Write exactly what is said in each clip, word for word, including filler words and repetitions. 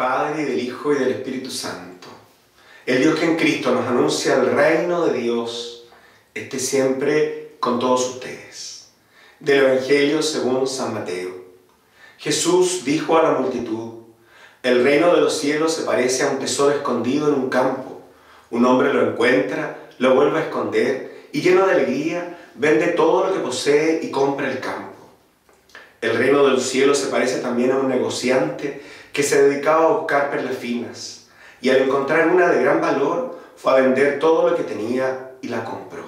Padre, y del Hijo, y del Espíritu Santo. El Dios que en Cristo nos anuncia el reino de Dios, esté siempre con todos ustedes. Del Evangelio según San Mateo. Jesús dijo a la multitud: el reino de los cielos se parece a un tesoro escondido en un campo. Un hombre lo encuentra, lo vuelve a esconder, y lleno de alegría, vende todo lo que posee y compra el campo. El reino de los cielos se parece también a un negociante que se dedicaba a buscar perlas finas, y al encontrar una de gran valor, fue a vender todo lo que tenía y la compró.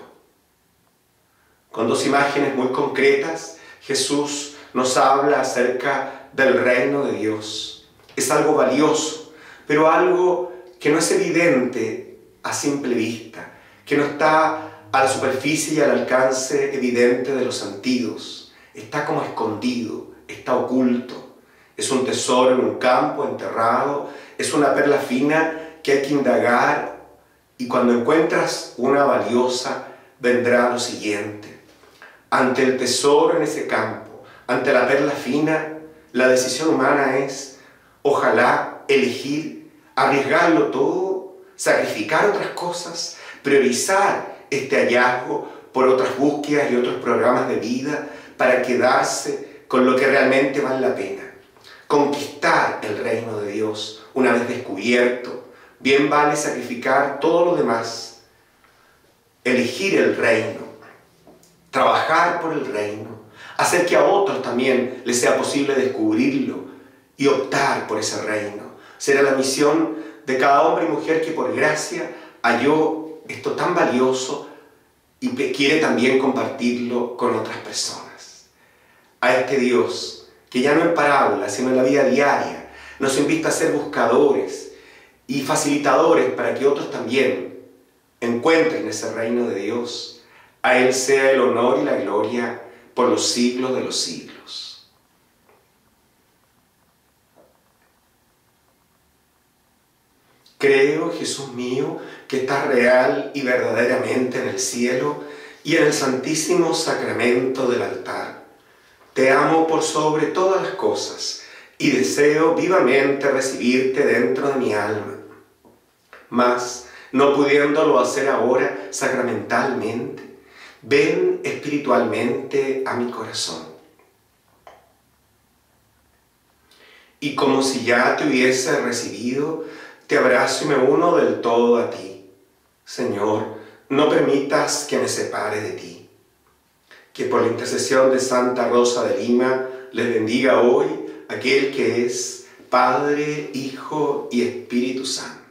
Con dos imágenes muy concretas, Jesús nos habla acerca del reino de Dios. Es algo valioso, pero algo que no es evidente a simple vista, que no está a la superficie y al alcance evidente de los sentidos. Está como escondido, está oculto. Es un tesoro en un campo enterrado, es una perla fina que hay que indagar, y cuando encuentras una valiosa, vendrá lo siguiente. Ante el tesoro en ese campo, ante la perla fina, la decisión humana es, ojalá, elegir, arriesgarlo todo, sacrificar otras cosas, priorizar este hallazgo por otras búsquedas y otros programas de vida para quedarse con lo que realmente vale la pena. Conquistar el reino de Dios una vez descubierto, bien vale sacrificar todo lo demás. Elegir el reino, trabajar por el reino, hacer que a otros también les sea posible descubrirlo y optar por ese reino. Será la misión de cada hombre y mujer que por gracia halló esto tan valioso y quiere también compartirlo con otras personas. A este Dios, que ya no en parábolas, sino en la vida diaria, nos invita a ser buscadores y facilitadores para que otros también encuentren ese reino de Dios. A Él sea el honor y la gloria por los siglos de los siglos. Creo, Jesús mío, que estás real y verdaderamente en el cielo y en el santísimo sacramento del altar. Te amo por sobre todas las cosas y deseo vivamente recibirte dentro de mi alma. Mas, no pudiéndolo hacer ahora sacramentalmente, ven espiritualmente a mi corazón. Y como si ya te hubiese recibido, te abrazo y me uno del todo a ti. Señor, no permitas que me separe de ti. Que por la intercesión de Santa Rosa de Lima les bendiga hoy aquel que es Padre, Hijo y Espíritu Santo.